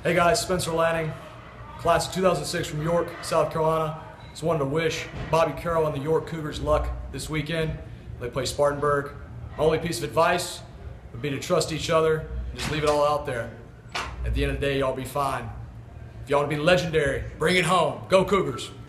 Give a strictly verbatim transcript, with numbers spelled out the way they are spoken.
Hey guys, Spencer Lanning, class of two thousand six from York, South Carolina. Just wanted to wish Bobby Carroll and the York Cougars luck this weekend. They play Spartanburg. My only piece of advice would be to trust each other and just leave it all out there. At the end of the day, y'all be fine. If y'all want to be legendary, bring it home. Go Cougars.